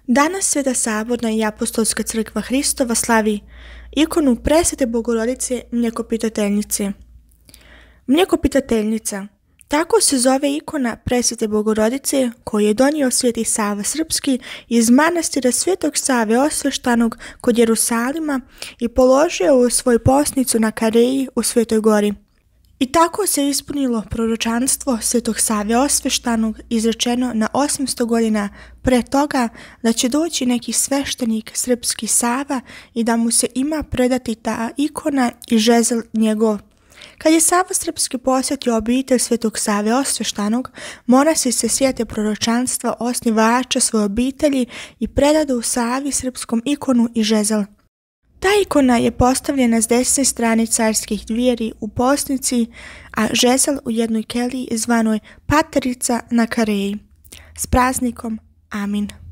Danas Sveta Saborna i Apostolska crkva Hristova slavi ikonu Presvete Bogorodice Mljekopitateljice. Mljekopitateljica, tako se zove ikona Presvete Bogorodice koju je donio Sveti Sava Srpski iz manastira Svetog Save Osveštanog kod Jerusalima i položio u svoju posnicu na Kareji u Svetoj Gori. I tako se ispunilo proročanstvo Svetog Save Osveštanog izrečeno na 800 godina pre toga da će doći neki sveštenik srpski Sava i da mu se ima predati ta ikona i žezel njegov. Kad je Sava Srpski posjetio obitelj Svetog Save Osveštanog, monasi se sjete proročanstva osnivača svoje obitelji i predadu Savi Srpskom ikonu i žezel. Ta ikona je postavljena s desne strane carskih dvijeri u posnici, a žezel u jednoj keliji zvanoj Paterica na Kareji. S praznikom, amin.